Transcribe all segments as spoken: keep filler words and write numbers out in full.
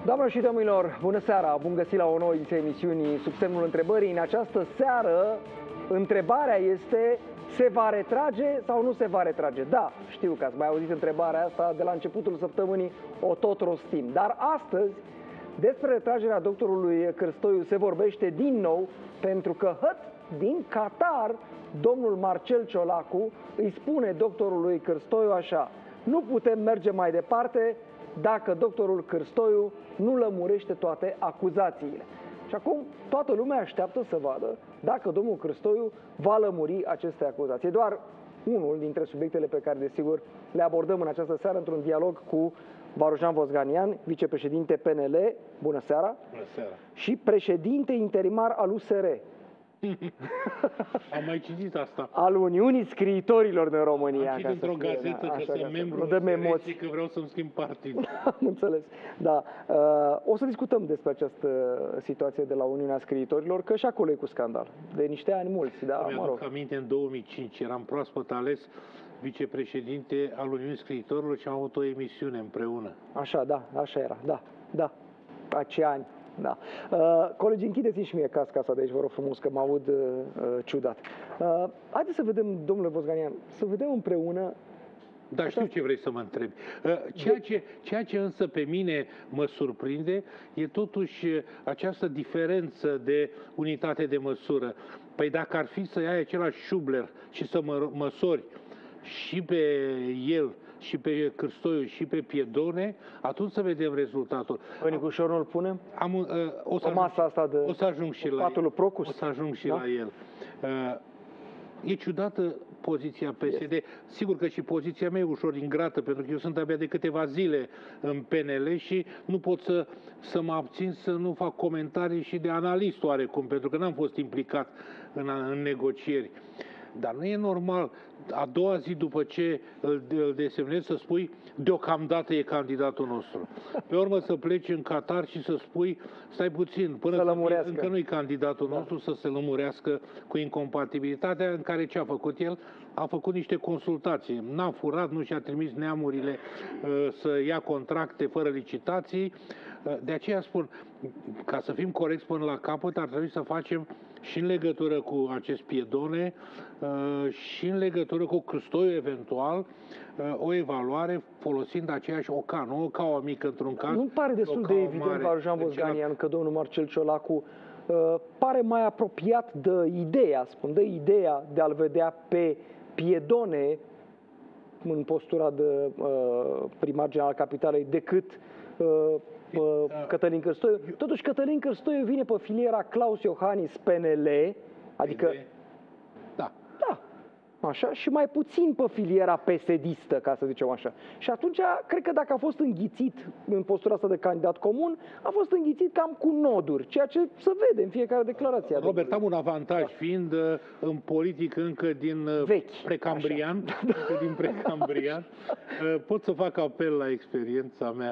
Doamnelor și domnilor, bună seara! Bun găsit la o nouă ediție a emisiunii Sub semnul întrebării. În această seară, întrebarea este: se va retrage sau nu se va retrage? Da, știu că ați mai auzit întrebarea asta de la începutul săptămânii, o tot rostim. Dar astăzi, despre retragerea doctorului Cârstoiu se vorbește din nou, pentru că hăt din Qatar, domnul Marcel Ciolacu îi spune doctorului Cârstoiu așa: nu putem merge mai departe dacă doctorul Cârstoiu nu lămurește toate acuzațiile. Și acum toată lumea așteaptă să vadă dacă domnul Cârstoiu va lămuri aceste acuzații. E doar unul dintre subiectele pe care, desigur, le abordăm în această seară într-un dialog cu Varujan Vosganian, vicepreședinte P N L, bună seara, bună seara, și președinte interimar al U S R. Am mai citit asta. Al Uniunii Scriitorilor din România. Am citit într-o gazetă că sunt membru, nu dăm emoții, că vreau să-mi schimb partid. Am înțeles. Da. Uh, o să discutăm despre această situație de la Uniunea Scriitorilor, că și acolo e cu scandal. De niște ani mulți, da, mă rog. Aminte, în două mii cinci eram proaspăt ales vicepreședinte al Uniunii Scriitorilor și am avut o emisiune împreună. Așa, da, așa era, da, da, acei ani. Da. Uh, colegii, închideți-mi și mie casca de aici, vă rog frumos, că mă aud uh, ciudat. Uh, haideți să vedem, domnule Vosganian, să vedem împreună. Da, știu ce vrei să mă întrebi. Ceea ce, ceea ce însă pe mine mă surprinde e totuși această diferență de unitate de măsură. Păi dacă ar fi să iei același șubler și să mă, măsori și pe el, și pe Cârstoiu, și pe Piedone, atunci să vedem rezultatul. În Nicușor nu-l punem? Am, uh, o, să o masă ajung, asta de o să ajung și la el. Procus. O să ajung și da? la el. Uh, e ciudată poziția P S D. Yes. Sigur că și poziția mea e ușor ingrată, pentru că eu sunt abia de câteva zile în P N L și nu pot să, să mă abțin să nu fac comentarii și de analist oarecum, pentru că n-am fost implicat în, în negocieri. Dar nu e normal a doua zi după ce îl, îl desemnezi să spui deocamdată e candidatul nostru. Pe urmă să pleci în Qatar și să spui stai puțin, până să să încă nu e candidatul da. nostru, să se lămurească cu incompatibilitatea, în care ce a făcut el? A făcut niște consultații. N-a furat, nu și-a trimis neamurile uh, să ia contracte fără licitații. Uh, de aceea spun, ca să fim corecți până la capăt, ar trebui să facem și în legătură cu acest Piedone uh, și în legătură cu Cârstoiu, eventual, uh, o evaluare folosind aceeași oca, nu ocaua mică într-un caz. Nu pare destul de evident, Varujan Vosganian, că domnul Marcel Ciolacu uh, pare mai apropiat de ideea, spun, de ideea de a-l vedea pe Piedone în postura de uh, primar general al capitalei decât uh, Cătălin Cârstoiu. Totuși, Cătălin Cârstoiu vine pe filiera Claus Iohannis P N L, adică... Da. Da. Așa, și mai puțin pe filiera P S D-istă, ca să zicem așa. Și atunci, cred că dacă a fost înghițit în postura asta de candidat comun, a fost înghițit cam cu noduri, ceea ce se vede în fiecare declarație. Robert, am un avantaj, da. fiind în politică încă din Vechi, precambrian, încă din precambrian, pot să fac apel la experiența mea.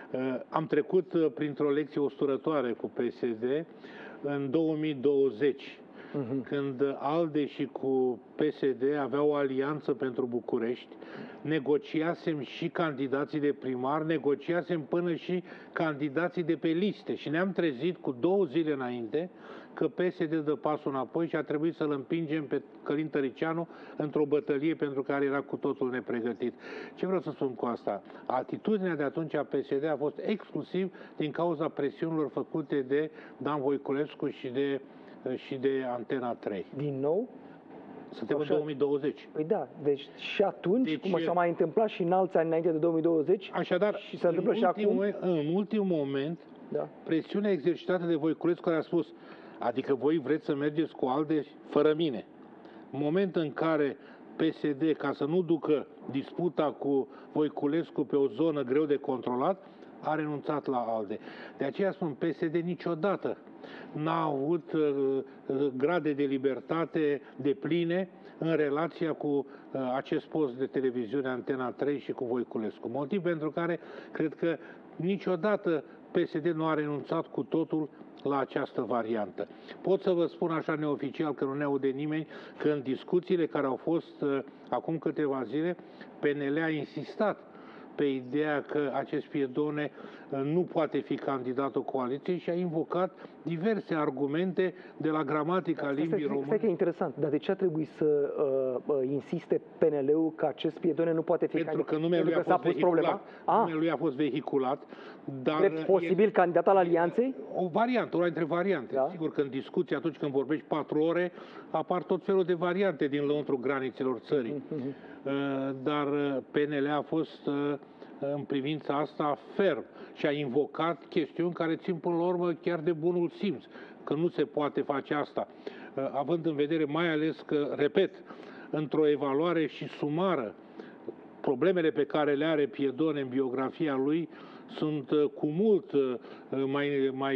Am trecut printr-o lecție usturătoare cu P S D în două mii douăzeci. Uh-huh. Când ALDE și cu P S D aveau o alianță pentru București, negociasem și candidații de primar, negociasem până și candidații de pe liste și ne-am trezit cu două zile înainte că P S D dă pasul înapoi și a trebuit să-l împingem pe Călin Tăricianu într-o bătălie pentru care era cu totul nepregătit. Ce vreau să spun cu asta? Atitudinea de atunci a P S D a fost exclusiv din cauza presiunilor făcute de Dan Voiculescu și de și de Antena trei. Din nou? Suntem în două mii douăzeci. Păi da, deci și atunci, deci, cum s-a mai întâmplat și în alți ani înainte de două mii douăzeci, așadar, și se întâmplă și acum? În ultimul moment, da. presiunea exercitată de Voiculescu, care a spus, adică voi vreți să mergeți cu ALDE fără mine. În moment în care P S D, ca să nu ducă disputa cu Voiculescu pe o zonă greu de controlat, a renunțat la ALDE. De aceea spun, P S D niciodată n-a avut uh, grade de libertate depline în relația cu uh, acest post de televiziune Antena trei și cu Voiculescu. Motiv pentru care cred că niciodată P S D nu a renunțat cu totul la această variantă. Pot să vă spun așa neoficial, că nu ne aude nimeni, că în discuțiile care au fost uh, acum câteva zile, P N L a insistat pe ideea că acest Piedone nu poate fi candidatul coaliției și a invocat diverse argumente de la gramatica limbii române. Stai că e interesant, dar de ce a trebuit să uh, uh, insiste P N L-ul că acest Piedone nu poate fi Pentru candidat? că numele lui a fost vehiculat. Numele lui a fost vehiculat. Dar drept posibil e, candidat al alianței? O variantă, una dintre variante. Da? Sigur că în discuție, atunci când vorbești patru ore, apar tot felul de variante din lăuntru granițelor țării. Mm-hmm. Dar P N L a fost în privința asta ferm și a invocat chestiuni care țin până la urmă chiar de bunul simț, că nu se poate face asta, având în vedere mai ales că, repet, într-o evaluare și sumară, problemele pe care le are Piedone în biografia lui sunt cu mult mai, mai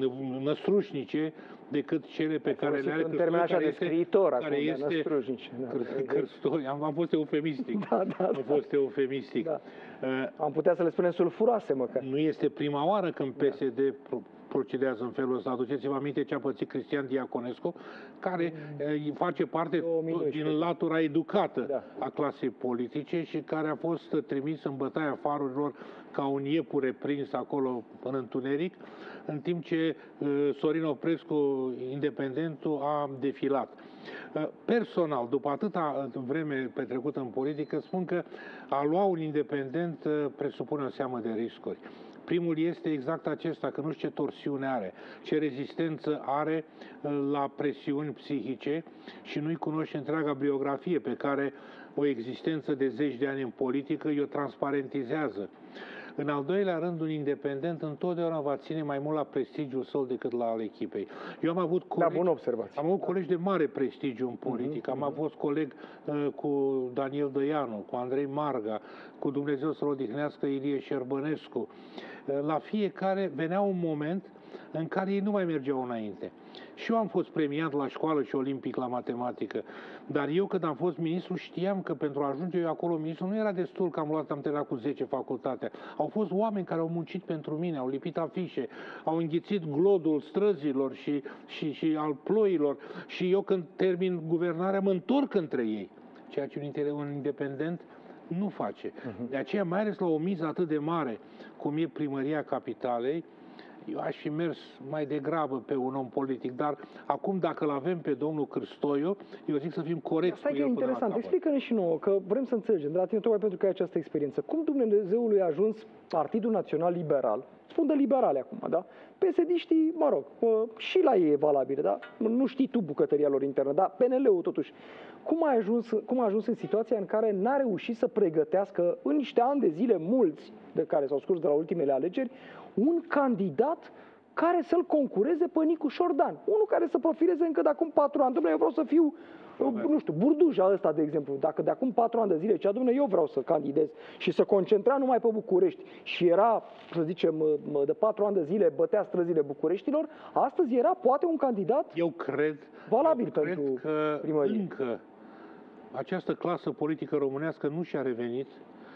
năstrușnice decât cele pe care le are Cârstoi, așa de scriitor, care acum, este năstrușnice. Cârstoi, am, am fost eufemistic. Da, da, am fost eufemistic. Da. Uh, am putea să le spunem sulfuroase, măcar. Nu este prima oară când P S D da. procedează în felul ăsta. Aduceți-vă aminte ce a pățit Cristian Diaconescu, care mm. face parte din latura educată da. a clasei politice și care a fost trimis în bătaia farurilor ca un iepure prins acolo în întuneric, în timp ce uh, Sorin Oprescu, independentul, a defilat. Uh, personal, după atâta vreme petrecută în politică, spun că a lua un independent uh, presupune o seamă de riscuri. Primul este exact acesta, că nu știu ce torsiune are, ce rezistență are la presiuni psihice și nu-i cunoște întreaga biografie pe care o existență de zeci de ani în politică i-o transparentizează. În al doilea rând, un independent întotdeauna va ține mai mult la prestigiul său decât la al echipei. Eu am avut colegi, da, bună observație. Am avut colegi de mare prestigiu în politică. Uh-huh, am uh-huh. fost coleg uh, cu Daniel Dăianu, cu Andrei Marga, cu Dumnezeu să-l odihnească Ilie Șerbănescu. Uh, la fiecare venea un moment în care ei nu mai mergeau înainte. Și eu am fost premiat la școală și olimpic la matematică, dar eu când am fost ministru știam că pentru a ajunge eu acolo ministru nu era destul că am luat, am terminat cu zece facultate. Au fost oameni care au muncit pentru mine, au lipit afișe, au înghițit glodul străzilor și, și, și al ploilor și eu când termin guvernarea mă întorc între ei, ceea ce un independent nu face. Uh-huh. De aceea, mai ales la o miză atât de mare cum e primăria capitalei, eu aș fi mers mai degrabă pe un om politic, dar acum dacă îl avem pe domnul Cârstoiu, eu zic să fim corecți cu el. Asta e interesant. Explică-ne și nouă, că vrem să înțelegem, de la tine tocmai pentru că ai această experiență. Cum Dumnezeului a ajuns Partidul Național Liberal, spun de liberale acum, da? P S D-știi, mă rog, și la ei e valabil, da? Nu știi tu bucătăria lor internă, dar P N L-ul totuși. Cum a ajuns, cum a ajuns în situația în care n-a reușit să pregătească în niște ani de zile mulți, de care s-au scurs de la ultimele alegeri, un candidat care să-l concureze pe Nicu Șordan. Unul care să profileze încă de acum patru ani. Dom'le, eu vreau să fiu, nu știu, Burduja ăsta, de exemplu. Dacă de acum patru ani de zile zicea, dom'le, eu vreau să candidez și să concentra numai pe București și era, să zicem, de patru ani de zile bătea străzile Bucureștilor, astăzi era poate un candidat eu cred, valabil eu pentru cred că primărie. Încă această clasă politică românească nu și-a revenit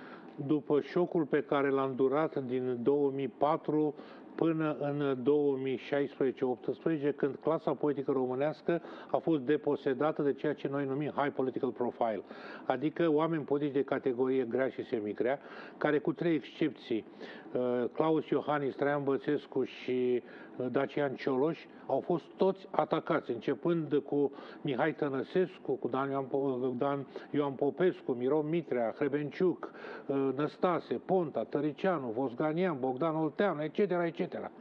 după șocul pe care l-a îndurat din două mii patru până în două mii șaisprezece optsprezece, când clasa politică românească a fost deposedată de ceea ce noi numim high political profile, adică oameni politici de categorie grea și semigrea, care cu trei excepții, Claus Iohannis, Traian Băsescu și Dacian Cioloș, au fost toți atacați, începând cu Mihai Tănăsescu, cu Dan Ioan, Dan Ioan Popescu, Miron Mitrea, Hrebenciuc, Năstase, Ponta, Tăricianu, Vosganian, Bogdan Olteanu, et cetera, et cetera.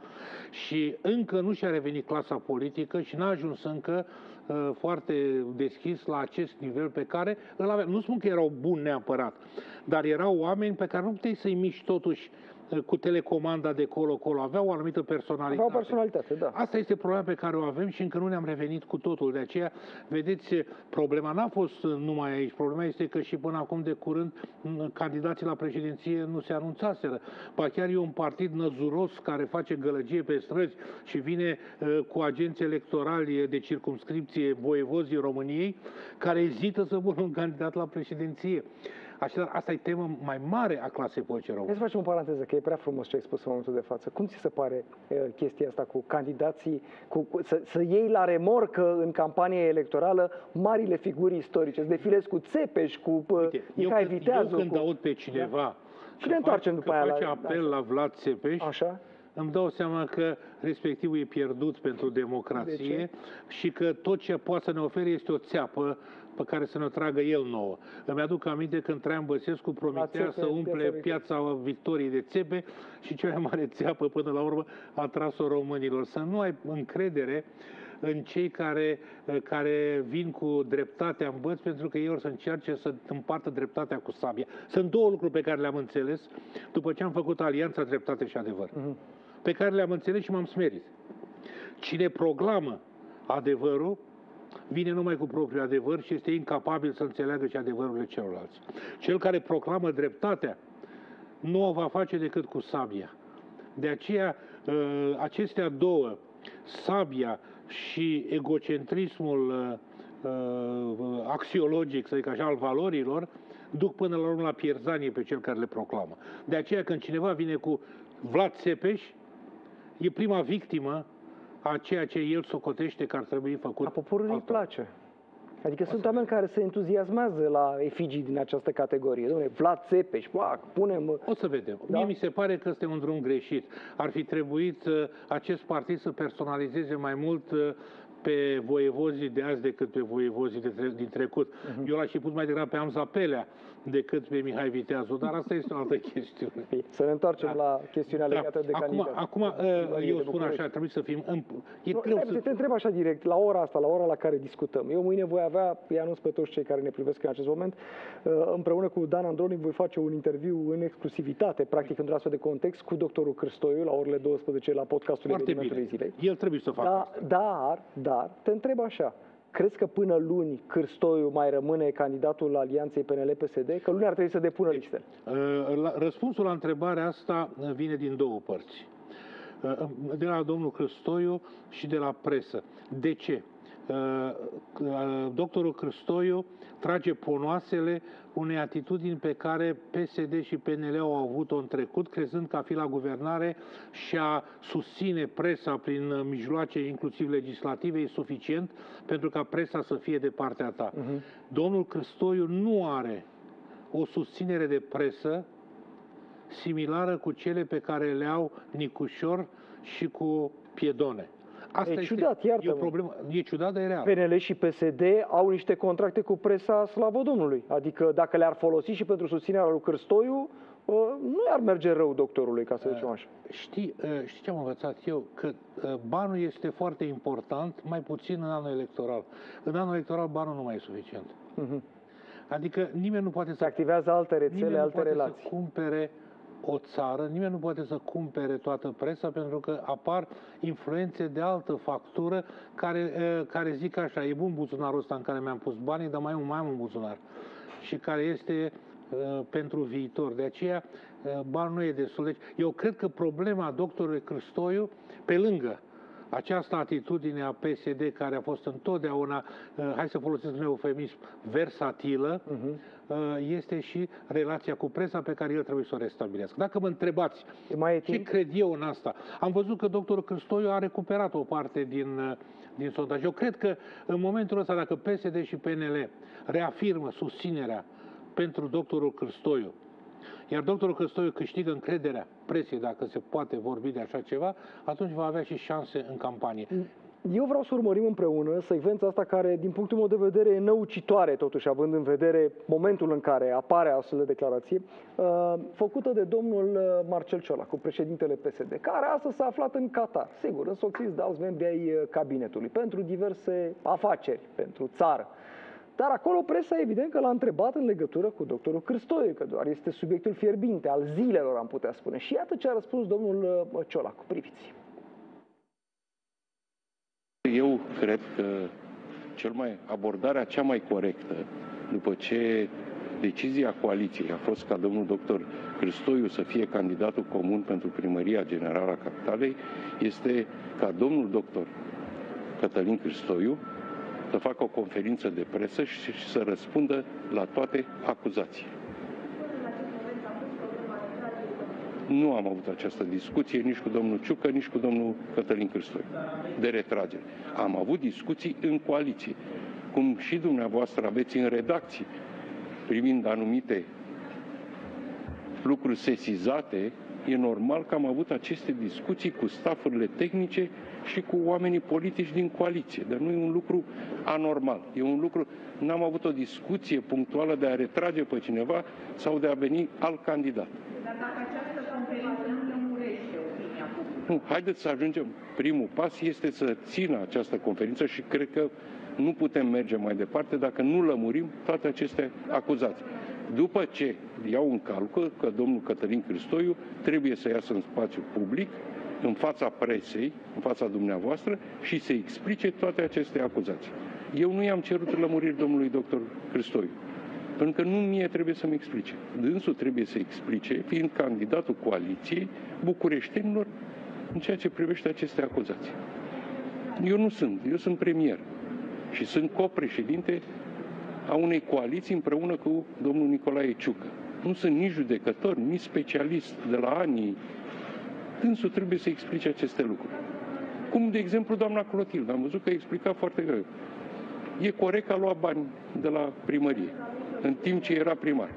Și încă nu și-a revenit clasa politică și n-a ajuns încă uh, foarte deschis la acest nivel pe care îl avea. Nu spun că erau buni neapărat, dar erau oameni pe care nu puteai să-i miști totuși cu telecomanda de colo-colo, aveau o anumită personalitate. Aveau personalitate, da. Asta este problema pe care o avem și încă nu ne-am revenit cu totul. De aceea, vedeți, problema n-a fost numai aici. Problema este că și până acum de curând candidații la președinție nu se anunțaseră. Ba chiar e un partid năzuros care face gălăgie pe străzi și vine uh, cu agenți electorali de circumscripție voievozii României, care ezită să pună un candidat la președinție. Așadar, asta e temă mai mare a clasei politice române. Hai să facem o paranteză, că e prea frumos ce ai spus în momentul de față. Cum ți se pare uh, chestia asta cu candidații, cu, cu, să, să iei la remorcă în campanie electorală marile figuri istorice, să defilezi cu Țepeș, cu uh, Uite, Mihai eu, Viteazu. Eu când cu... aud pe cineva Da? și ne întoarcem după aia face la... apel așa. la Vlad Țepeș, Așa? îmi dau seama că respectivul e pierdut pentru democrație De și că tot ce poate să ne ofere este o țeapă pe care să ne tragă el nouă. Îmi aduc aminte când Traian Băsescu promitea să umple piața Victoriei de țepe și cea mai mare țeapă până la urmă a tras-o românilor. Să nu ai încredere în cei care, care vin cu dreptatea în băț, pentru că ei or să încerce să împartă dreptatea cu sabia. Sunt două lucruri pe care le-am înțeles după ce am făcut Alianța Dreptate și Adevăr, uh-huh. pe care le-am înțeles și m-am smerit. Cine proclamă adevărul, vine numai cu propriul adevăr și este incapabil să înțeleagă și adevărurile celorlalți. Cel care proclamă dreptatea nu o va face decât cu sabia. De aceea, acestea două, sabia și egocentrismul axiologic, să zic așa, al valorilor, duc până la urmă la pierzanie pe cel care le proclamă. De aceea, când cineva vine cu Vlad Țepeș, e prima victimă a ceea ce el socotește că ar trebui făcut. A poporului îi place. Adică sunt oameni care se entuziasmează la efigii din această categorie. Dom'le, Vlad Țepeș, pac, punem... O să vedem. Da? Mie mi se pare că este un drum greșit. Ar fi trebuit uh, acest partid să personalizeze mai mult uh, pe voievozii de azi decât pe voievozii de tre- din trecut. Uh-huh. Eu l-aș fi pus mai degrabă pe Amza Pelea decât pe Mihai Viteazu, dar asta este o altă chestiune. Să ne întoarcem da. la chestiunea da. legată de acum, candidat. Acum, uh, eu spun așa, trebuie să fim... În... E nu, greu să... să... Te întreb așa direct, la ora asta, la ora la care discutăm. Eu mâine voi avea, îi anunț pe toți cei care ne privesc în acest moment, împreună cu Dan Andronic voi face un interviu în exclusivitate, practic într-un astfel de context, cu doctorul Cârstoiu la orele douăsprezece la podcastul Evenimentului Zilei. El trebuie să facă da, asta. Dar, dar, te întreb așa, crezi că până luni Cârstoiu mai rămâne candidatul Alianței P N L P S D? Că luni ar trebui să depună deci, listele. Răspunsul la întrebarea asta vine din două părți. De la domnul Cârstoiu și de la presă. De ce? Doctorul Cârstoiu trage ponoasele unei atitudini pe care P S D și P N L au avut-o în trecut, crezând că a fi la guvernare și a susține presa prin mijloace, inclusiv legislative, e suficient pentru ca presa să fie de partea ta. Uh-huh. Domnul Cârstoiu nu are o susținere de presă similară cu cele pe care le au Nicușor și cu Piedone. Asta e ciudat, iartă-mă. E o problemă, e ciudat, dar e real. P N L și P S D au niște contracte cu presa, slavă Domnului. Adică dacă le-ar folosi și pentru susținerea lui Cârstoiu, nu i-ar merge rău doctorului, ca să zicem așa. Știi, știi ce am învățat eu? Că banul este foarte important, mai puțin în anul electoral. În anul electoral banul nu mai e suficient. Uh-huh. Adică nimeni nu poate să... Se activează alte rețele, alte relații. Să cumpere o țară, nimeni nu poate să cumpere toată presa, pentru că apar influențe de altă factură care, care zic așa, e bun buzunarul ăsta în care mi-am pus banii, dar mai am, mai am un buzunar. Și care este uh, pentru viitor. De aceea, uh, banul nu e destul. Deci, eu cred că problema doctorului Cârstoiu, pe lângă această atitudine a P S D, care a fost întotdeauna, uh, hai să folosesc un eufemism, versatilă, uh-huh. uh, este și relația cu presa pe care el trebuie să o restabilească. Dacă mă întrebați mai ce cred eu în asta, am văzut că doctorul Cârstoiu a recuperat o parte din, uh, din sondaj. Eu cred că în momentul ăsta, dacă P S D și P N L reafirmă susținerea pentru doctorul Cârstoiu, iar doctorul Cârstoiu câștigă încrederea presei, dacă se poate vorbi de așa ceva, atunci va avea și șanse în campanie. Eu vreau să urmărim împreună secvența asta care, din punctul meu de vedere, e năucitoare, totuși, având în vedere momentul în care apare astfel de declarație, uh, făcută de domnul Marcel Ciolacu, președintele P S D, care astăzi s-a aflat în Qatar, sigur, însoțiți de alți membri ai cabinetului, pentru diverse afaceri, pentru țară. Dar acolo presa, evident, că l-a întrebat în legătură cu doctorul Cârstoiu, că doar este subiectul fierbinte al zilelor, am putea spune. Și iată ce a răspuns domnul Ciolacu. Priviți. Eu cred că cel mai, abordarea cea mai corectă, după ce decizia coaliției a fost ca domnul doctor Cârstoiu să fie candidatul comun pentru primăria generală a capitalei, este ca domnul doctor Cătălin Cârstoiu să facă o conferință de presă și să răspundă la toate acuzațiile. Nu am avut această discuție nici cu domnul Ciucă, nici cu domnul Cătălin Cârstoiu de retragere. Am avut discuții în coaliție, cum și dumneavoastră aveți în redacții, privind anumite lucruri sesizate. E normal că am avut aceste discuții cu stafurile tehnice și cu oamenii politici din coaliție. Dar nu e un lucru anormal. E un lucru... N-am avut o discuție punctuală de a retrage pe cineva sau de a veni alt candidat. Dar dacă această conferință nu lămurește opinia publică? Nu, haideți să ajungem. Primul pas este să țină această conferință și cred că nu putem merge mai departe dacă nu lămurim toate aceste acuzații. După ce iau în calcul că domnul Cătălin Cârstoiu trebuie să iasă în spațiu public, în fața presei, în fața dumneavoastră și să explice toate aceste acuzații. Eu nu i-am cerut lămuriri domnului doctor Cârstoiu, pentru că nu mie trebuie să-mi explice. Dânsul trebuie să explice, fiind candidatul coaliției bucureștenilor în ceea ce privește aceste acuzații. Eu nu sunt, eu sunt premier și sunt copreședinte a unei coaliții împreună cu domnul Nicolae Ciucă. Nu sunt nici judecător, nici specialist de la anii. Dânsul trebuie să explice aceste lucruri. Cum, de exemplu, doamna Clotilde. Am văzut că a explicat foarte greu. E corect că a luat bani de la primărie, în timp ce era primar.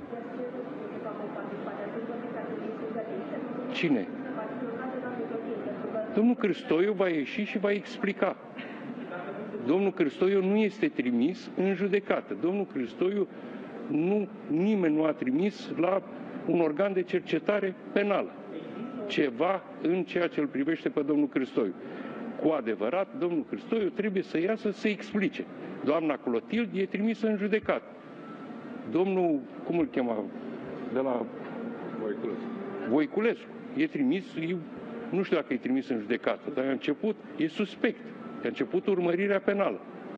Cine? Domnul Cârstoiu va ieși și va explica. Domnul Cârstoiu nu este trimis în judecată. Domnul Cârstoiu, nu, nimeni nu a trimis la un organ de cercetare penală ceva în ceea ce îl privește pe domnul Cârstoiu. Cu adevărat, domnul Cârstoiu trebuie să iasă să explice. Doamna Clotilde e trimisă în judecată. Domnul, cum îl chema, de la Voiculescu, Voiculescu e trimis, e, nu știu dacă e trimis în judecată, dar a început, e suspect. A început urmărirea penală.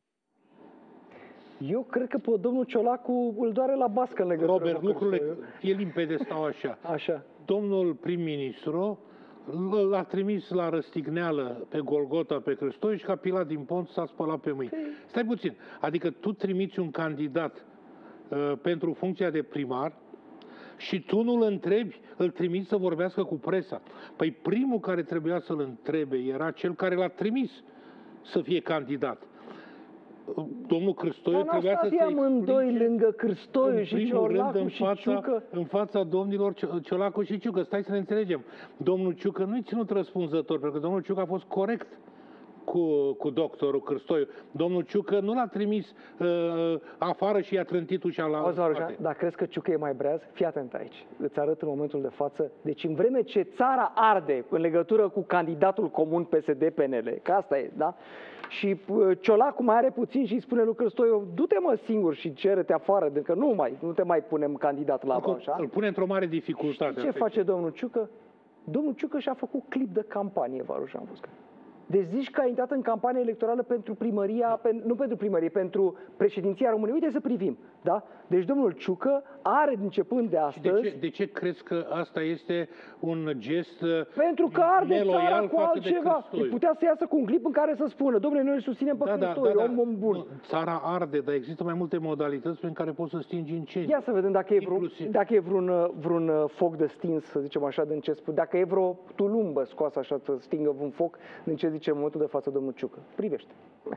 Eu cred că pe domnul Ciolacu îl doare la bască în legătură Robert, cu lucrurile Cârstoiu. e limpede, stau așa. Așa. Domnul prim-ministru l-a trimis la răstigneală pe Golgota pe Cârstoiu și ca Pilat din Pont s-a spălat pe mâini. Stai puțin, adică tu trimiți un candidat uh, pentru funcția de primar și tu nu îl întrebi, îl trimiți să vorbească cu presa. Păi primul care trebuia să-l întrebe era cel care l-a trimis să fie candidat. Domnul Cârstoiu Dar trebuia să se amândoi explice lângă Cârstoiu în și primul rând Ciolacu în și fața, Ciucă. în fața domnilor Ciolacu și Ciucă. Stai să ne înțelegem. Domnul Ciucă nu-i ținut răspunzător, pentru că domnul Ciucă a fost corect cu, cu doctorul Cârstoiu. Domnul Ciucă nu l-a trimis uh, afară și i-a trântit ușa la Auzi, Marușa, spate. dar crezi că Ciucă e mai breaz? Fii atent aici. Îți arăt în momentul de față. Deci în vreme ce țara arde în legătură cu candidatul comun P S D P N L, că asta e, da? Și uh, Ciolacu mai are puțin și îi spune lui Cârstoiu, du-te mă singur și cere-te afară, de că nu mai, nu te mai punem candidat la așa. Îl pune într-o mare dificultate. Ce face domnul Ciucă? Domnul Ciucă și-a făcut clip de campanie, Varușan Fuscă. Deci zici că a intrat în campanie electorală pentru primăria, pen, nu pentru primărie, pentru președinția României. Uite să privim, da? Deci domnul Ciucă are începând de astăzi... De ce, de ce crezi că asta este un gest pentru că arde neloial țara cu față altceva. de Îi putea să iasă cu un clip în care să spună, domnule, noi îl susținem pe da, da, Cârstoiu, da, da. om, om bun. Nu, țara arde, dar există mai multe modalități prin care poți să stingi incendii. Ia să vedem dacă e, vreun, Inclusiv. dacă e vreun, vreun foc de stins, să zicem așa, din ce spune. Dacă e vreo tulumbă scoasă așa să stingă un foc, din ce zice în momentul de față domnul Ciucă. Privește.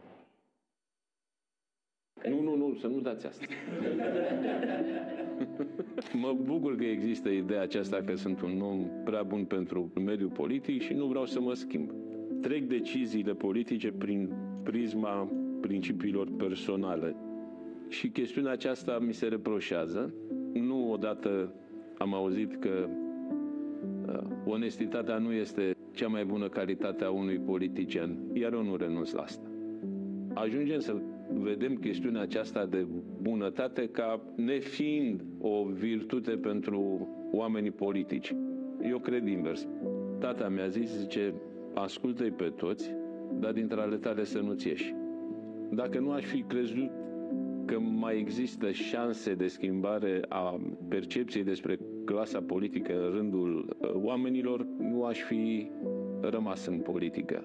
Nu, nu, nu, să nu dați asta. Mă bucur că există ideea aceasta că sunt un om prea bun pentru mediul politic și nu vreau să mă schimb. Trec deciziile politice prin prisma principiilor personale. Și chestiunea aceasta mi se reproșează. Nu odată am auzit că uh, onestitatea nu este cea mai bună calitate a unui politician, iar eu nu renunț la asta. Ajungem să vedem chestiunea aceasta de bunătate ca nefiind o virtute pentru oamenii politici. Eu cred invers. Tata mi-a zis, zice, ascultă-i pe toți, dar dintre ale tale să nu-ți ieși. Dacă nu aș fi crezut că mai există șanse de schimbare a percepției despre clasa politică în rândul oamenilor, nu aș fi rămas în politică.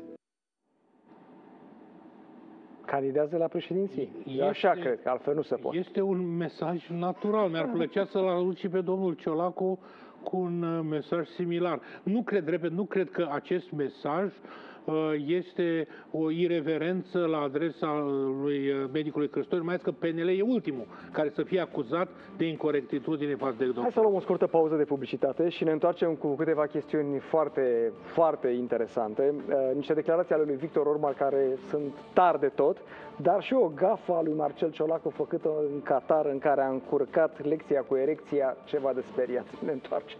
Candidează la președinție. Este, Așa cred, că altfel nu se poate. Este un mesaj natural. Mi-ar plăcea să-l aud și pe domnul Ciolacu cu un uh, mesaj similar. Nu cred, repet, nu cred că acest mesaj este o ireverență la adresa lui medicului Cristoiu, mai ales că P N L e ultimul care să fie acuzat de incorectitudine față de doctor. Hai să luăm o scurtă pauză de publicitate și ne întoarcem cu câteva chestiuni foarte, foarte interesante. Niște declarații ale lui Victor Orban care sunt tari de tot, dar și o gafă a lui Marcel Ciolacu făcută în Qatar, în care a încurcat lecția cu erecția, ceva de speriat. Ne întoarcem.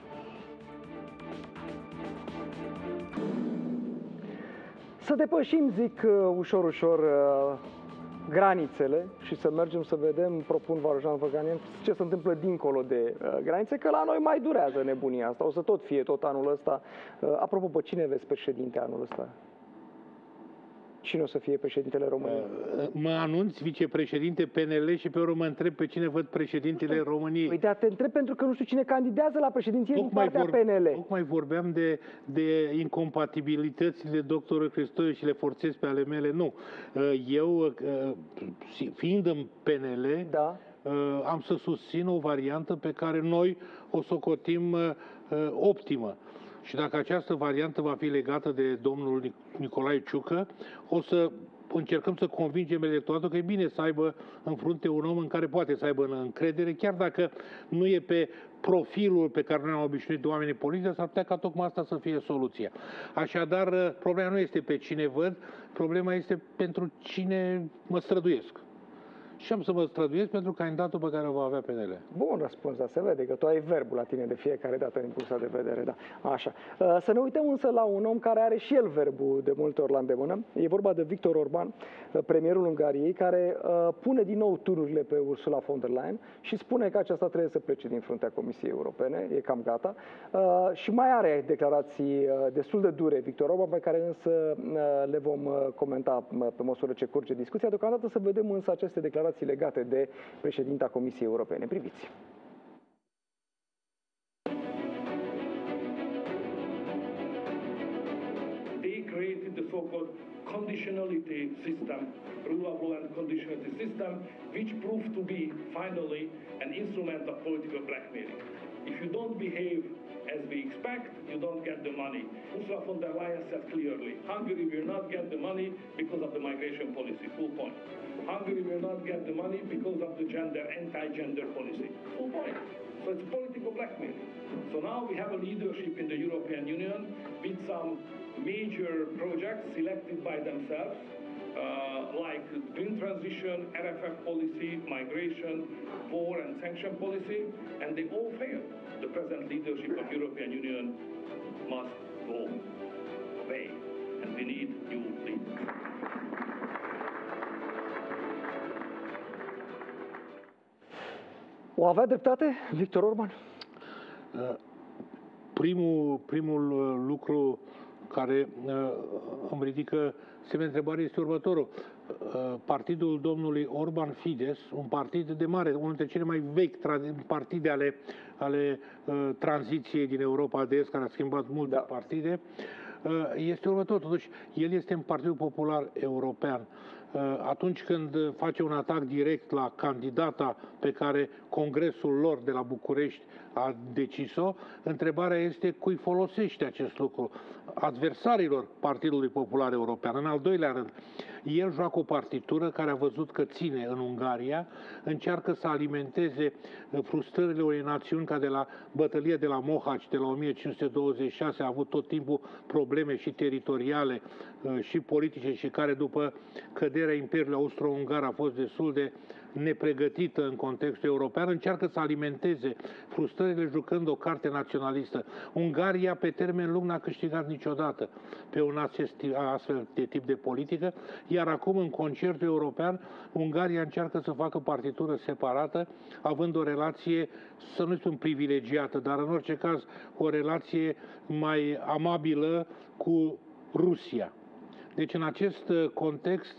Să depășim, zic, ușor, ușor granițele și să mergem să vedem, propun Varujan Văganian, ce se întâmplă dincolo de granițe, că la noi mai durează nebunia asta, o să tot fie tot anul ăsta. Apropo, pe cine vezi președinte anul ăsta? Cine o să fie președintele României? Mă anunț vicepreședinte P N L și pe urmă mă întreb pe cine văd președintele României. Păi, dar te întreb pentru că nu știu cine candidează la președinție din partea P N L. Tocmai vorbeam de, de incompatibilitățile doctorului Cristoiu și le forțez pe ale mele. Nu. Eu, fiind în P N L, da. am să susțin o variantă pe care noi o socotim optimă. Și dacă această variantă va fi legată de domnul Nicolae Ciucă, o să încercăm să convingem electoratul că e bine să aibă în frunte un om în care poate să aibă încredere, chiar dacă nu e pe profilul pe care noi am obișnuit de oamenii politici, s-ar putea ca tocmai asta să fie soluția. Așadar, problema nu este pe cine văd, problema este pentru cine mă străduiesc. Și am să mă străduiesc pentru candidatul pe care o va avea P N L. Bun răspuns, dar se vede că tu ai verbul la tine de fiecare dată din punctul de vedere. Da. Așa. Să ne uităm însă la un om care are și el verbul de multe ori la îndemână. E vorba de Victor Orban, premierul Ungariei, care pune din nou tururile pe Ursula von der Leyen și spune că aceasta trebuie să plece din fruntea Comisiei Europene, e cam gata. Și mai are declarații destul de dure Victor Orban, pe care însă le vom comenta pe măsură ce curge discuția. Deocamdată să vedem însă aceste declarații legate de președinta Comisiei Europene. Priviți! They created the so-called conditionality system, rule of law and conditionality system, which proved to be finally an instrument of political blackmailing. If you don't behave as we expect, you don't get the money. Ursula von der Leyen said clearly, Hungary will not get the money because of the migration policy, full point. Hungary will not get the money because of the gender, anti-gender policy, full point. So it's political blackmailing. So now we have a leadership in the European Union with some major projects selected by themselves, uh, like green transition, R F F policy, migration, war and sanction policy, and they all fail. The present leadership of European Union must go away, and we need new leaders. O avea dreptate Victor Orban? Primul, primul lucru care îmi ridică semne de întrebare este următorul. Partidul domnului Orban, Fidesz, un partid de mare, unul dintre cele mai vechi partide ale, ale uh, tranziției din Europa de Est, care a schimbat multe da. partide, uh, este următorul. Totuși, el este în Partidul Popular European. Uh, atunci când face un atac direct la candidata pe care congresul lor de la București a decis-o, întrebarea este cui folosește acest lucru? Adversarilor Partidului Popular European. În al doilea rând, el joacă o partitură care a văzut că ține în Ungaria, încearcă să alimenteze frustrările unei națiuni care de la bătălia de la Mohacs, de la o mie cinci sute douăzeci și șase, a avut tot timpul probleme și teritoriale și politice și care după căderea Imperiului Austro-Ungar a fost destul de nepregătită în contextul european, încearcă să alimenteze frustrările jucând o carte naționalistă. Ungaria pe termen lung n-a câștigat niciodată pe un astfel de tip de politică, iar acum în concertul european Ungaria încearcă să facă partitură separată, având o relație, să nu spun privilegiată, dar în orice caz o relație mai amabilă cu Rusia. Deci în acest context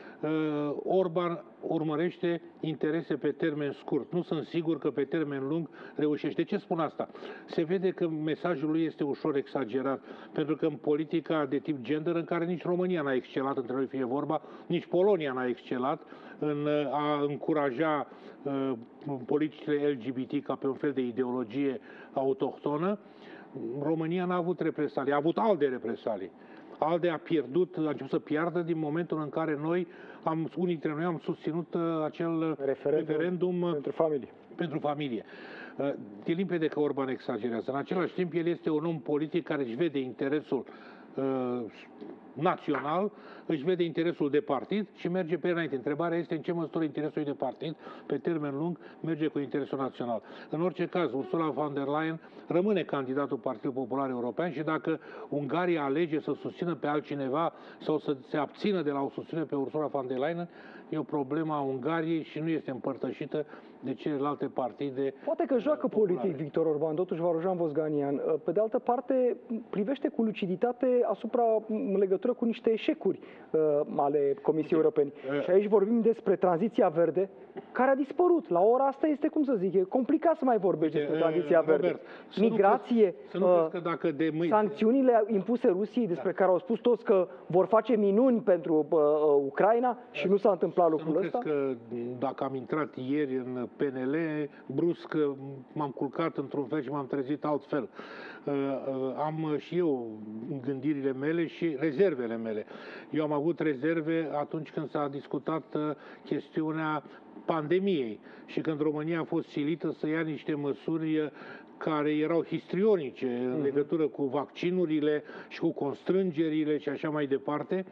Orban urmărește interese pe termen scurt. Nu sunt sigur că pe termen lung reușește. De ce spun asta? Se vede că mesajul lui este ușor exagerat, pentru că în politica de tip gender, în care nici România n-a excelat, între noi fie vorba, nici Polonia n-a excelat în a încuraja uh, politicile L G B T ca pe un fel de ideologie autohtonă, România n-a avut represalii, a avut alte represalii. ALDE a pierdut, a început să piardă din momentul în care noi, am, unii dintre noi am susținut uh, acel referendum, referendum pentru familie. Pentru familie. Uh, e limpede că Orban exagerează. În același timp, el este un om politic care își vede interesul uh, național, își vede interesul de partid și merge pe înainte. Întrebarea este în ce măsură interesul de partid, pe termen lung, merge cu interesul național. În orice caz, Ursula von der Leyen rămâne candidatul Partidului Popular European și dacă Ungaria alege să susțină pe altcineva sau să se abțină de la o susținere pe Ursula von der Leyen, e o problemă a Ungariei și nu este împărtășită de celelalte partide. Poate că joacă populare. politic Victor Orban, totuși Varojan Vosganian. Pe de altă parte, privește cu luciditate asupra, în legătură cu niște eșecuri uh, ale Comisiei Europene. Uh. Și aici vorbim despre tranziția verde, care a dispărut. La ora asta este, cum să zic, e complicat să mai vorbești despre tranziția uh, verde. Robert, Migrație, să nu crezi, să nu că dacă de mâine... sancțiunile impuse Rusiei, despre da. care au spus toți că vor face minuni pentru uh, Ucraina da. și nu s-a întâmplat lucrul ăsta. Să nu crezi că dacă am intrat ieri în P N L, brusc m-am culcat într-un fel și m-am trezit altfel. Uh, uh, am și eu gândirile mele și rezervele mele. Eu am avut rezerve atunci când s-a discutat uh, chestiunea pandemiei și când România a fost silită să ia niște măsuri care erau histrionice în legătură cu vaccinurile și cu constrângerile și așa mai departe.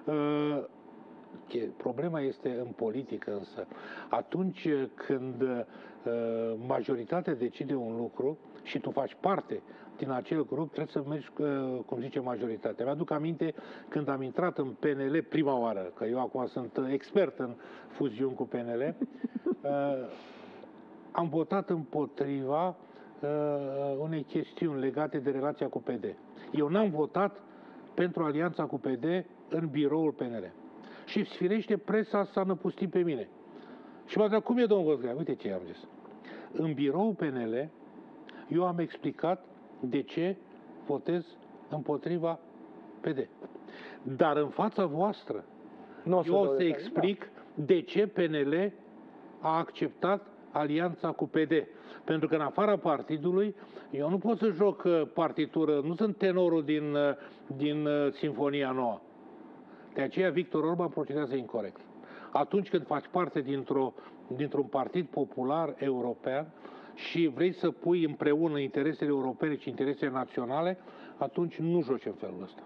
Uh, Problema este în politică însă. Atunci când uh, majoritatea decide un lucru și tu faci parte din acel grup, trebuie să mergi, uh, cum zice, majoritatea. Mi-aduc aminte când am intrat în P N L prima oară, că eu acum sunt expert în fuziuni cu P N L, uh, am votat împotriva uh, unei chestiuni legate de relația cu P D. Eu n-am votat pentru alianța cu P D în biroul P N L. Și firește, presa s-a năpustit pe mine. Și m-a întrebat, cum e, domnul Vosganian? Uite ce i-am zis. În biroul P N L, eu am explicat de ce votez împotriva P D. Dar în fața voastră, nu eu o să explic da. de ce P N L a acceptat alianța cu P D. Pentru că în afara partidului, eu nu pot să joc partitură, nu sunt tenorul din, din Sinfonia Nouă. De aceea Victor Orban procedează incorect. Atunci când faci parte dintr-o, dintr-un partid popular european și vrei să pui împreună interesele europene și interesele naționale, atunci nu joci în felul ăsta.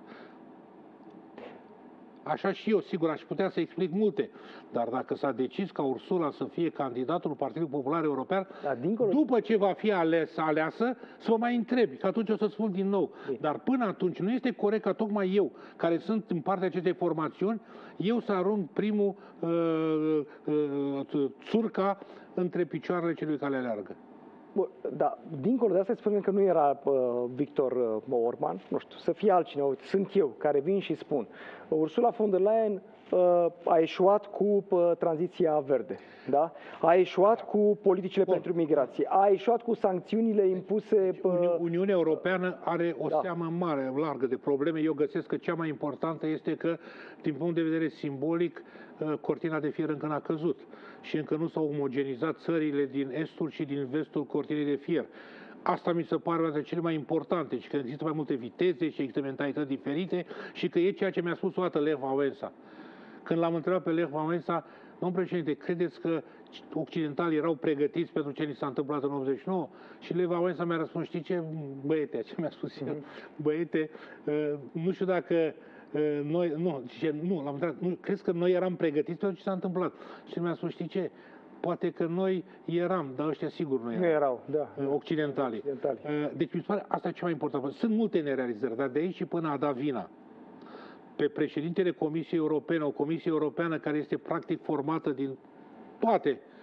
Așa și eu, sigur, aș putea să explic multe, dar dacă s-a decis ca Ursula să fie candidatul Partidului Popular European, da, dincolo... după ce va fi ales, aleasă, să vă mai întrebi, că atunci o să spun din nou. Bine. Dar până atunci nu este corect ca tocmai eu, care sunt în partea acestei formațiuni, eu să arunc primul uh, uh, țurca între picioarele celui care aleargă. Bă, da, dincolo de asta spunem că nu era uh, Victor uh, Orban, nu știu, să fie altcineva, sunt eu care vin și spun. Ursula von der Leyen uh, a eșuat cu uh, tranziția verde, da? A eșuat cu politicile Bun. pentru migrație, a eșuat cu sancțiunile impuse... Uh, Uniunea Europeană are o da. seamă mare, largă de probleme. Eu găsesc că cea mai importantă este că, din punct de vedere simbolic, cortina de fier încă n-a căzut și încă nu s-au omogenizat țările din estul și din vestul cortinei de fier. Asta mi se pare una dintre cele mai importante și că există mai multe viteze și există mentalități diferite și că e ceea ce mi-a spus o dată Lech Wałęsa. Când l-am întrebat pe Lech Wałęsa, domnul președinte, credeți că occidentalii erau pregătiți pentru ce ni s-a întâmplat în optzeci și nouă? Și Lech Wałęsa mi-a răspuns, știi ce, băiete, ce mi-a spus el? Băiete, nu știu dacă noi, nu, zice, nu, l-am întrebat, nu, crezi că noi eram pregătiți pentru ce s-a întâmplat? Și mi-a spus, știi ce? Poate că noi eram, dar ăștia sigur nu erau. Nu erau, da. Occidentalii. occidentalii. Deci, mi se pare, asta e cea mai important. Sunt multe nerealizări, dar de aici și până a da vina pe președintele Comisiei Europene, o Comisie Europeană care este practic formată din toate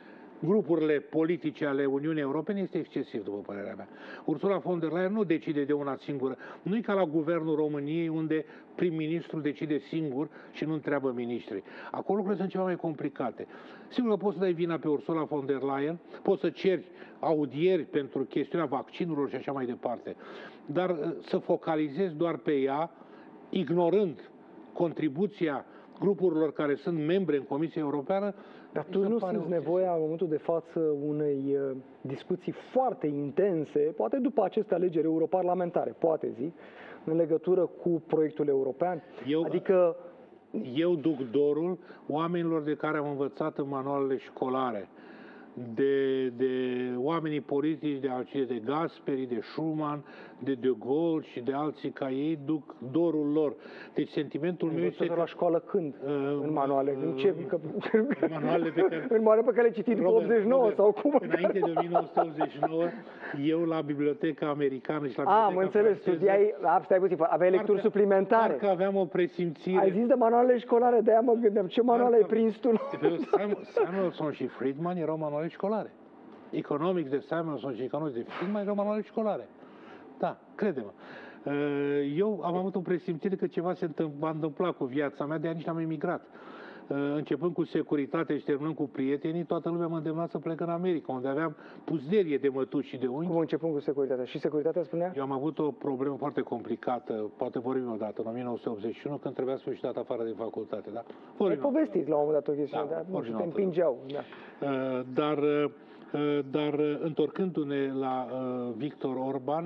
grupurile politice ale Uniunii Europene este excesiv, după părerea mea. Ursula von der Leyen nu decide de una singură. Nu e ca la Guvernul României, unde prim-ministrul decide singur și nu întreabă miniștrii. Acolo lucrurile sunt ceva mai complicate. Sigur că poți să dai vina pe Ursula von der Leyen, poți să ceri audieri pentru chestiunea vaccinurilor și așa mai departe, dar să focalizezi doar pe ea, ignorând contribuția grupurilor care sunt membre în Comisia Europeană. Dar tu nu simți nevoia în momentul de față unei uh, discuții foarte intense, poate după aceste alegeri europarlamentare, poate zic, în legătură cu proiectul european? Eu, adică... eu duc dorul oamenilor de care am învățat în manualele școlare, de, de oamenii politici, de alții, de Gasperi, de Schuman, de De Gaulle și de alții ca ei, duc dorul lor. Deci sentimentul meu este... la școală când? Uh, în manuale? Uh, în ce? Că... În manualele pe care... în manuale pe care le-ai citit după optzeci și nouă Robert, sau cum? Înainte de o mie nouă sute optzeci și nouă, eu la Biblioteca Americană și la Biblioteca Am înțeles, studiai, stai puțin, aveai lecturi suplimentare. Parcă aveam o presimțire. Ai zis de manualele școlare, de-aia mă gândeam, ce manuale ai prins tu? Samuelson și Friedman erau manuale școlare. Economics de Samuelson și Economics de Friedman erau manuale școlare. Da, crede-mă. Eu am avut o presimțire că ceva se va întâmpla cu viața mea, de-aia nici n-am emigrat. Începând cu securitate și terminând cu prietenii, toată lumea mă îndemna să plec în America, unde aveam puzderie de mătuși și de unghi. Cum începând cu securitatea? Și securitatea spunea? Eu am avut o problemă foarte complicată, poate vorbim odată, în o mie nouă sute optzeci și unu, când trebuia să fiu și dat afară din facultate. Da? Ai povestit la un moment dat o chestiune, da, dar nu știu, te împingeau. Da. Dar, dar întorcându-ne la Victor Orban,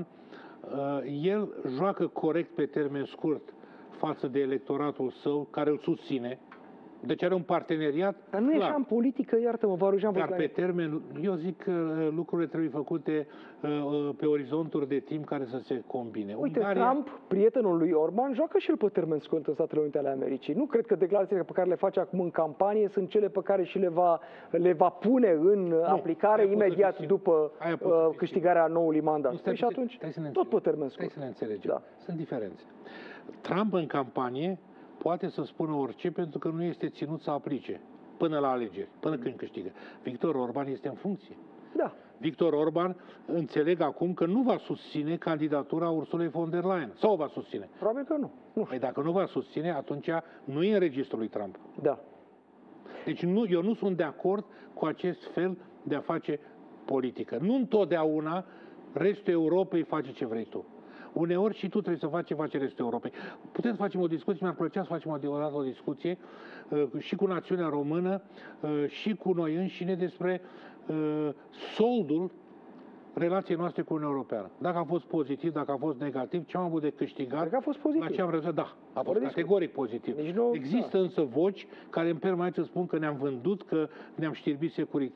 el joacă corect pe termen scurt față de electoratul său, care îl susține. Deci are un parteneriat. Dar nu e așa în politică, iartă-mă, Varujan. Dar pe termen, eu zic că lucrurile trebuie făcute uh, pe orizonturi de timp care să se combine. Uite, Ungaria... Trump, prietenul lui Orban, joacă și el pe termen scurt în Statele Unite ale Americii. Nu cred că declarațiile pe care le face acum în campanie sunt cele pe care și le va, le va pune în nu, aplicare imediat după uh, câștigarea noului mandat. Nu, stai, și atunci, tot pe termen scurt. Stai să ne înțelegem. Da. Sunt diferențe. Trump în campanie poate să spună orice pentru că nu este ținut să aplice până la alegeri, până când câștigă. Victor Orban este în funcție. Da. Victor Orban înțeleg acum că nu va susține candidatura Ursulei von der Leyen. Sau o va susține? Probabil că nu. nu. Păi dacă nu va susține, atunci nu e în registrul lui Trump. Da. Deci nu, eu nu sunt de acord cu acest fel de a face politică. Nu întotdeauna restul Europei face ce vrei tu. Uneori și tu trebuie să faci ce face restul Europei. Putem să facem o discuție, mi-ar plăcea să facem o, o discuție uh, și cu națiunea română uh, și cu noi înșine despre uh, soldul relației noastre cu Uniunea Europeană. Dacă a fost pozitiv, dacă a fost negativ, ce am avut de câștigat? Cred că a fost pozitiv. La ce am rezultat? Da, a fost categoric pozitiv. Deci nu, Există da. însă voci care în permanență spun că ne-am vândut, că ne-am știrbit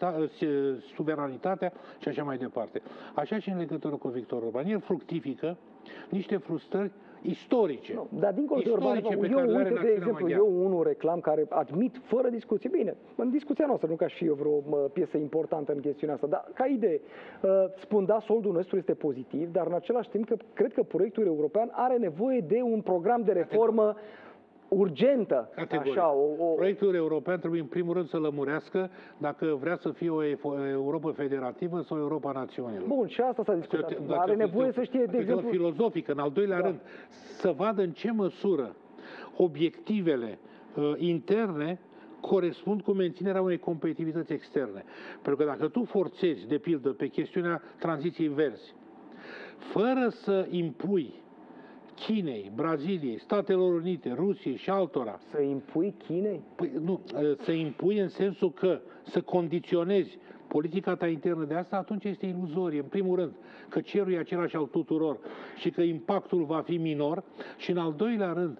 suveranitatea și așa mai departe. Așa și în legătură cu Victor Orban. El fructifică niște frustrări istorice. Nu, dar dincolo de Orban, eu, uite, de exemplu, maghiară. eu unul reclam care admit fără discuție, bine, în discuția noastră, nu ca și eu vreo mă, piesă importantă în chestiunea asta, dar ca idee, uh, spun, da, soldul nostru este pozitiv, dar în același timp că cred că proiectul european are nevoie de un program de reformă urgentă. Așa, o, o... Proiectul european trebuie în primul rând să lămurească dacă vrea să fie o Europa federativă sau o Europa națiunilor. Bun, și asta s-a discutat. Dacă, dacă are nevoie o, să știe, de exemplu... filozofică, în al doilea da. rând, să vadă în ce măsură obiectivele uh, interne corespund cu menținerea unei competitivități externe. Pentru că dacă tu forțezi, de pildă, pe chestiunea tranziției verzi, fără să impui Chinei, Braziliei, Statelor Unite, Rusiei și altora. Să impui Chinei? Păi, nu, să impui în sensul că să condiționezi politica ta internă de asta, atunci este iluzorie. În primul rând, că cerul e același al tuturor și că impactul va fi minor și în al doilea rând,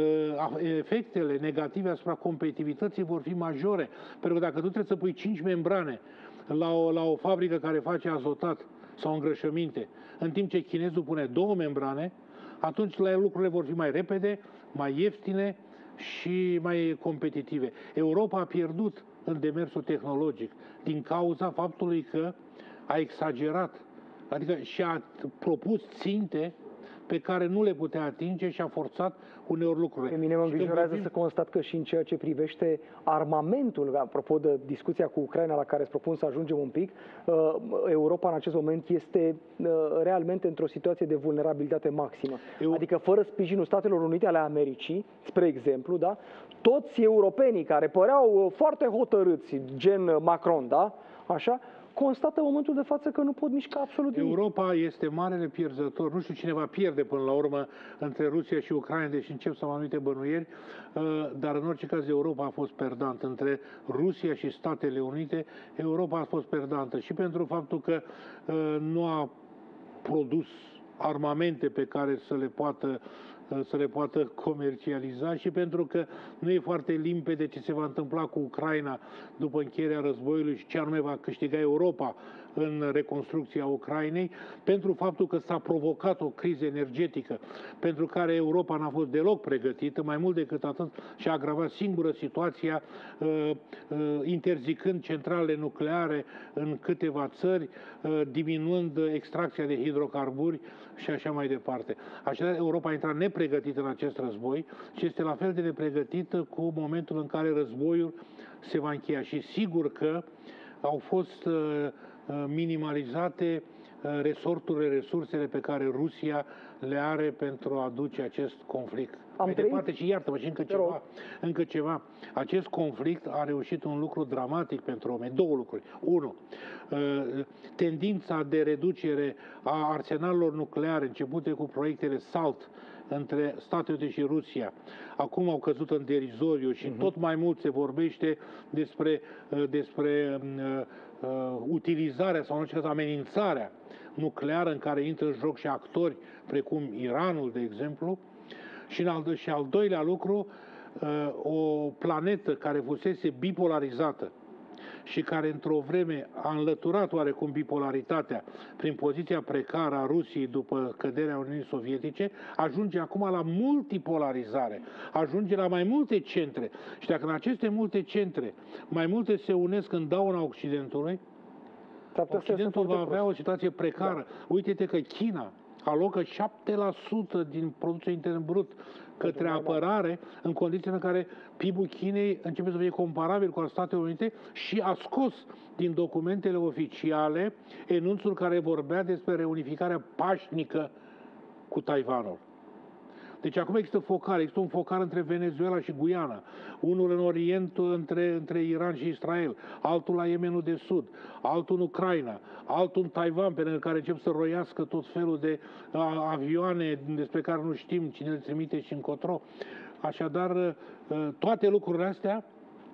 efectele negative asupra competitivității vor fi majore. Pentru că dacă tu trebuie să pui cinci membrane la o, la o fabrică care face azotat sau îngrășăminte, în timp ce chinezul pune două membrane, atunci la el lucrurile vor fi mai repede, mai ieftine și mai competitive. Europa a pierdut în demersul tehnologic din cauza faptului că a exagerat, adică și-a propus ținte pe care nu le putea atinge și a forțat uneori lucrurile. Pe mine mă Și când îngrijorează vorbim- să constat că și în ceea ce privește armamentul, apropo de discuția cu Ucraina la care îți propun să ajungem un pic, uh, Europa în acest moment este uh, realmente într-o situație de vulnerabilitate maximă. Eu- Adică fără sprijinul Statelor Unite ale Americii, spre exemplu, da, toți europenii care păreau uh, foarte hotărâți, gen uh, Macron, da, așa, constată în momentul de față că nu pot mișca absolut nimic. Europa este marele pierzător. Nu știu cine va pierde până la urmă între Rusia și Ucraina, deși încep să am anumite bănuieri, uh, dar în orice caz Europa a fost perdantă. Între Rusia și Statele Unite, Europa a fost perdantă și pentru faptul că uh, nu a produs armamente pe care să le poată să le poată comercializa și pentru că nu e foarte limpede ce se va întâmpla cu Ucraina după încheierea războiului și ce anume va câștiga Europa în reconstrucția Ucrainei, pentru faptul că s-a provocat o criză energetică pentru care Europa n-a fost deloc pregătită, mai mult decât atât și-a agravat singură situația uh, uh, interzicând centralele nucleare în câteva țări, uh, diminuând extracția de hidrocarburi și așa mai departe. Așadar, Europa a intrat nepregătită în acest război și este la fel de nepregătită cu momentul în care războiul se va încheia. Și sigur că au fost uh, minimalizate resorturile, resursele pe care Rusia le are pentru a duce acest conflict Am mai trăit- departe. Și iartă-mă, și încă Te rog. ceva, încă ceva. Acest conflict a reușit un lucru dramatic pentru oameni. Două lucruri. Unu, tendința de reducere a arsenalelor nucleare începute cu proiectele SALT între Statele Unite și Rusia, acum au căzut în derizoriu și uh-huh. tot mai mult se vorbește despre, despre uh, uh, utilizarea sau în orice caz amenințarea nucleară în care intră în joc și actori precum Iranul, de exemplu. Și, în al, și al doilea lucru, uh, o planetă care fusese bipolarizată și care într-o vreme a înlăturat oarecum bipolaritatea prin poziția precară a Rusiei după căderea Uniunii Sovietice, ajunge acum la multipolarizare, ajunge la mai multe centre. Și dacă în aceste multe centre mai multe se unesc în dauna Occidentului, Occidentul va avea o situație precară. Da. Uite-te că China alocă șapte la sută din produsul intern brut către apărare, în condițiile în care P I B-ul Chinei începe să fie comparabil cu al Statelor Unite și a scos din documentele oficiale enunțul care vorbea despre reunificarea pașnică cu Taiwanul. Deci acum există focare, există un focar între Venezuela și Guyana, unul în Orient între, între Iran și Israel, altul la Yemenul de Sud, altul în Ucraina, altul în Taiwan, pe care încep să roiască tot felul de a, avioane despre care nu știm cine le trimite și încotro. Așadar, toate lucrurile astea,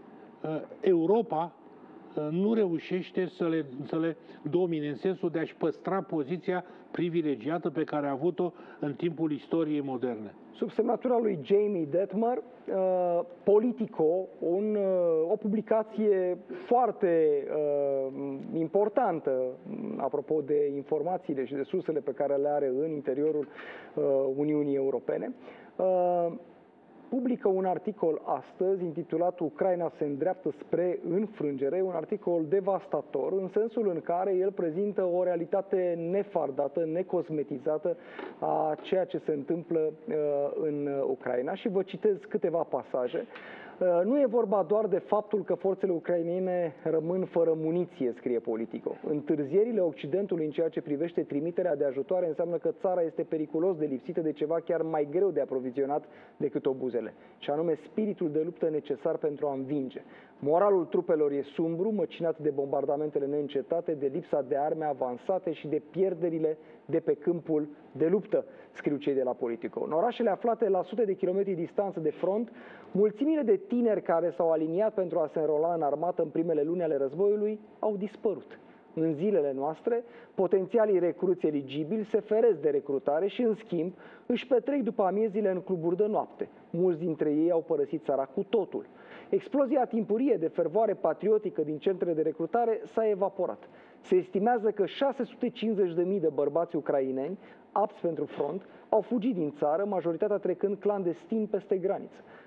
Europa nu reușește să le, să le domine în sensul de a-și păstra poziția privilegiată pe care a avut-o în timpul istoriei moderne. Sub semnătura lui Jamie Detmer, uh, Politico, un, uh, o publicație foarte uh, importantă, apropo de informațiile și de sursele pe care le are în interiorul uh, Uniunii Europene, uh, publică un articol astăzi intitulat Ucraina se îndreaptă spre înfrângere, un articol devastator în sensul în care el prezintă o realitate nefardată, necosmetizată a ceea ce se întâmplă uh, în Ucraina și vă citez câteva pasaje. Uh, nu e vorba doar de faptul că forțele ucrainene rămân fără muniție, scrie Politico. Întârzierile Occidentului în ceea ce privește trimiterea de ajutoare înseamnă că țara este periculos de lipsită de ceva chiar mai greu de aprovizionat decât obuzele, și anume spiritul de luptă necesar pentru a învinge. Moralul trupelor e sumbru, măcinat de bombardamentele neîncetate, de lipsa de arme avansate și de pierderile de pe câmpul de luptă, scriu cei de la Politico. În orașele aflate la sute de kilometri distanță de front, mulțimile de tineri care s-au aliniat pentru a se înrola în armată în primele luni ale războiului au dispărut. În zilele noastre, potențialii recruți eligibili se feresc de recrutare și, în schimb, își petrec după amiezile în cluburi de noapte. Mulți dintre ei au părăsit țara cu totul. Explozia timpurie de fervoare patriotică din centrele de recrutare s-a evaporat. Se estimează că șase sute cincizeci de mii de bărbați ucraineni, apți pentru front, au fugit din țară, majoritatea trecând clandestin peste graniță.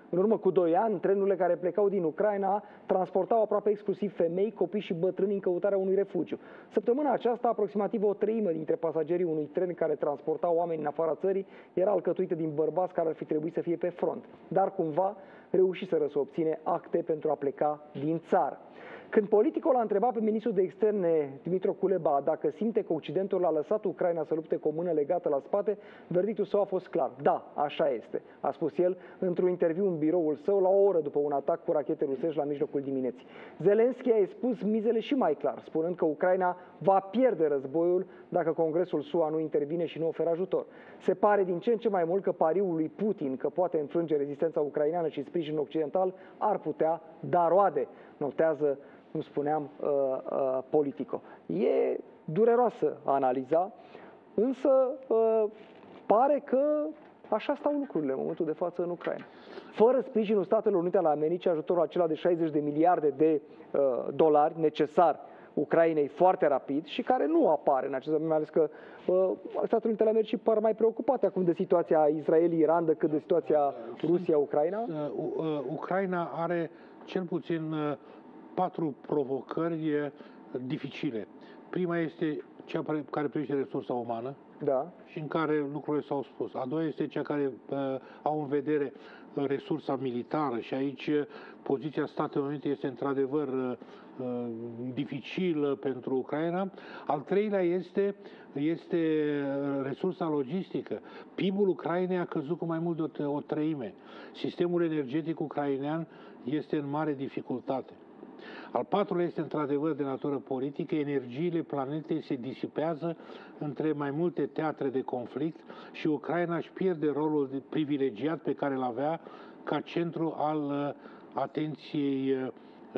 În urmă cu doi ani, trenurile care plecau din Ucraina transportau aproape exclusiv femei, copii și bătrâni în căutarea unui refugiu. Săptămâna aceasta, aproximativ o treime dintre pasagerii unui tren care transporta oameni în afara țării era alcătuită din bărbați care ar fi trebuit să fie pe front. Dar cumva reușiseră să obține acte pentru a pleca din țară. Când politicul a întrebat pe ministrul de externe, Dmytro Kuleba, dacă simte că Occidentul a lăsat Ucraina să lupte cu o mână legată la spate, verdictul său a fost clar. Da, așa este, a spus el într-un interviu în biroul său la o oră după un atac cu rachete rusești la mijlocul dimineții. Zelenski a expus mizele și mai clar, spunând că Ucraina va pierde războiul dacă Congresul S U A nu intervine și nu oferă ajutor. Se pare din ce în ce mai mult că pariul lui Putin, că poate înfrânge rezistența ucraineană și sprijinul occidental, ar putea da roade, notează, cum spuneam, uh, uh, Politico. E dureroasă analiza, însă uh, pare că așa stau lucrurile în momentul de față în Ucraina. Fără sprijinul Statelor Unite ale Americii, ajutorul acela de șaizeci de miliarde de uh, dolari necesar Ucrainei foarte rapid și care nu apare în acest moment, mai ales că uh, Statele Unite ale Americii par mai preocupate acum de situația Israel-Iran decât de situația Rusia-Ucraina. Uh, uh, Ucraina are cel puțin uh, patru provocări dificile. Prima este cea care privește resursa umană, da, și în care lucrurile s-au spus. A doua este cea care uh, au în vedere uh, resursa militară și aici uh, poziția Statelor Unite este într-adevăr uh, uh, dificilă pentru Ucraina. Al treilea este, este resursa logistică. P I B-ul Ucrainei a căzut cu mai mult de o, o treime. Sistemul energetic ucrainean este în mare dificultate. Al patrulea este într-adevăr de natură politică. Energiile planetei se disipează între mai multe teatre de conflict și Ucraina își pierde rolul privilegiat pe care îl avea ca centru al uh, atenției uh,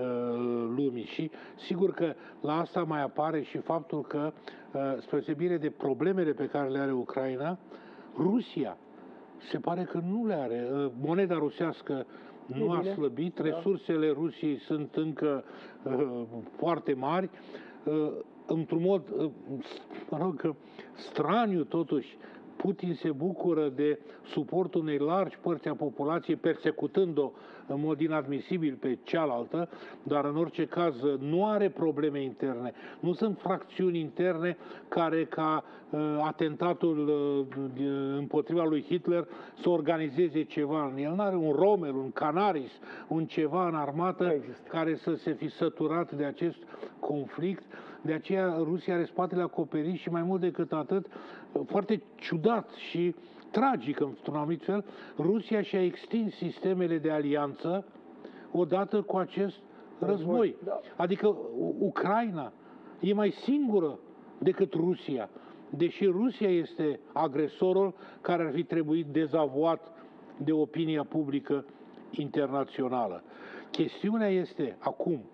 lumii. Și sigur că la asta mai apare și faptul că, uh, spre deosebire de problemele pe care le are Ucraina, Rusia se pare că nu le are. Uh, moneda rusească nu a slăbit, resursele Rusiei sunt încă uh, foarte mari, uh, într-un mod, uh, mă rog, straniu totuși, Putin se bucură de suportul unei largi părți a populației, persecutând-o în mod inadmisibil pe cealaltă, dar în orice caz nu are probleme interne. Nu sunt fracțiuni interne care, ca uh, atentatul uh, împotriva lui Hitler, să organizeze ceva. El nu are un Rommel, un Canaris, un ceva în armată care să se fi săturat de acest conflict. De aceea Rusia are spatele acoperit și mai mult decât atât, foarte ciudat și tragic într-un anumit fel, Rusia și-a extins sistemele de alianță odată cu acest război. Adică Ucraina e mai singură decât Rusia, deși Rusia este agresorul care ar fi trebuit dezavoat de opinia publică internațională. Chestiunea este acum,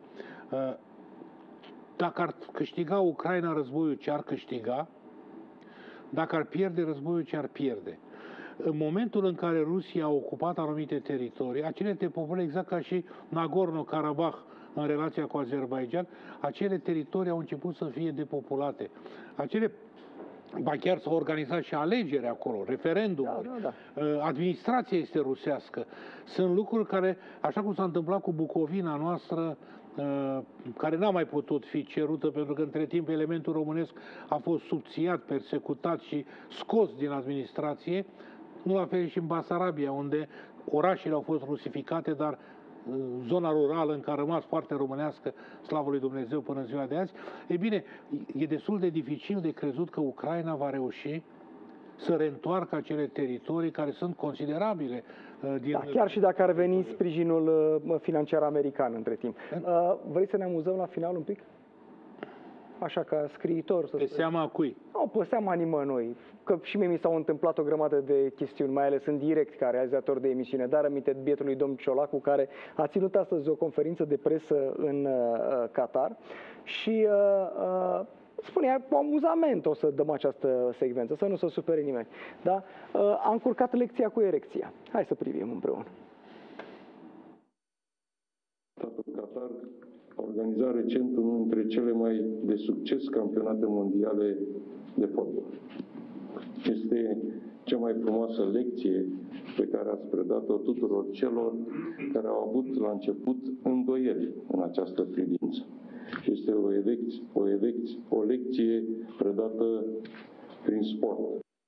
dacă ar câștiga Ucraina războiul, ce ar câștiga? Dacă ar pierde războiul, ce ar pierde? În momentul în care Rusia a ocupat anumite teritorii, acele teritorii, exact ca și Nagorno-Karabakh în relația cu Azerbaidjan, acele teritorii au început să fie depopulate. Acele, ba chiar s-au organizat și alegeri acolo, referendumuri, da, da, da. Administrația este rusească. Sunt lucruri care, așa cum s-a întâmplat cu Bucovina noastră, care n-a mai putut fi cerută, pentru că între timp elementul românesc a fost subțiat, persecutat și scos din administrație, nu la fel și în Basarabia, unde orașele au fost rusificate, dar zona rurală încă a rămas foarte românească, slavă lui Dumnezeu, până în ziua de azi. E bine, e destul de dificil de crezut că Ucraina va reuși să reîntoarcă acele teritorii care sunt considerabile. Din... Da, chiar și dacă ar veni sprijinul financiar american între timp. Uh, vrei să ne amuzăm la final un pic? Așa, ca scriitor. Să pe seama cui? Nu, pe seama nimănui. Că și mie mi s-au întâmplat o grămadă de chestiuni, mai ales în direct, ca realizator de emisiune. Dar aminte bietului domn Ciolacu, care a ținut astăzi o conferință de presă în uh, Qatar și uh, uh, spunea, cu amuzament o să dăm această secvență, să nu se supere nimeni. Da? A încurcat lecția cu erecția. Hai să privim împreună. Statul Qatar a organizat recent unul dintre cele mai de succes campionate mondiale de fotbal. Este cea mai frumoasă lecție pe care ați predat-o tuturor celor care au avut la început îndoieli în această privință. Și este o, elecție, o, elecție, o lecție predată prin sport.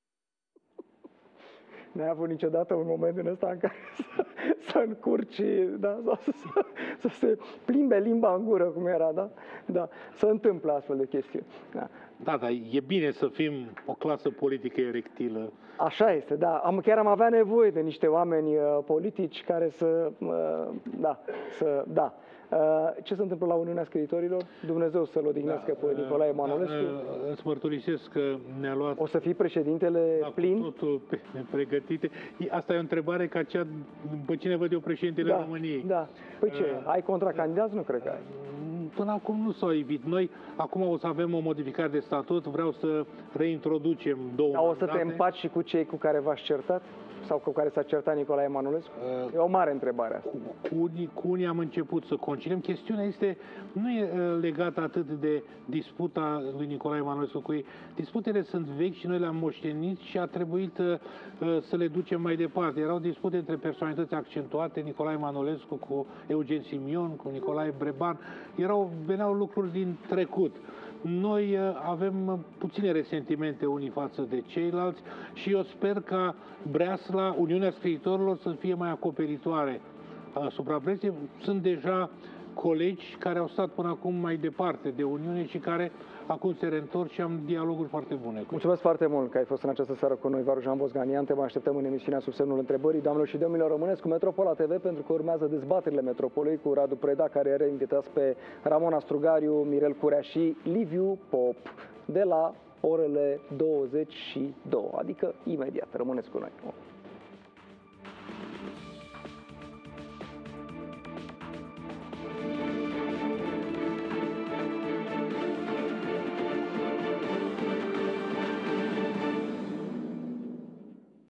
N-ai avut niciodată un moment în ăsta în care să, să încurci, da, sau să, să, să se plimbe limba în gură, cum era, da? Da, să întâmplă astfel de chestiuni. Da. Da, dar e bine să fim o clasă politică erectilă. Așa este, da. Am, chiar am avea nevoie de niște oameni uh, politici care să, uh, da, să, da. Uh, ce se întâmplă la Uniunea Scriitorilor? Dumnezeu să-l odihnească da, pe Nicolae Emanuelescu. Da, îți mărturisesc că ne-a luat... O să fii președintele da, plin? Totul pregătite. Asta e o întrebare ca cea, pe cine văd eu președintele da, României. Da. Păi ce, uh, ai contracandidați? Nu cred că ai. Până acum nu s-au evit. Noi acum o să avem o modificare de statut, vreau să reintroducem două Dar o să mandate. te împaci și cu cei cu care v-ați certat? Sau cu care s-a certat Nicolae Emanuelescu? Uh, e o mare întrebare asta. Cu unii, cu unii am început să conciliem. Chestiunea este, nu e legată atât de disputa lui Nicolae Emanuelescu cu ei. Disputele sunt vechi și noi le-am moștenit și a trebuit uh, să le ducem mai departe. Erau dispute între personalități accentuate, Nicolae Emanuelescu cu Eugen Simion, cu Nicolae Breban. Erau, veneau lucruri din trecut. Noi avem puține resentimente unii față de ceilalți și eu sper ca breasla, Uniunea Scriitorilor să fie mai acoperitoare asupra breslei. Sunt deja colegi care au stat până acum mai departe de Uniune și care acum se reîntorc și am dialoguri foarte bune. Mulțumesc foarte mult că ai fost în această seară cu noi, Varujan Bosganian. Te mai așteptăm în emisiunea Sub semnul întrebării. Doamnelor și domnilor, rămâneți cu Metropola T V pentru că urmează dezbaterile Metropolei cu Radu Preda, care are invitați pe Ramona Strugariu, Mirel Curea și Liviu Pop de la orele douăzeci și două, adică imediat. Rămâneți cu noi.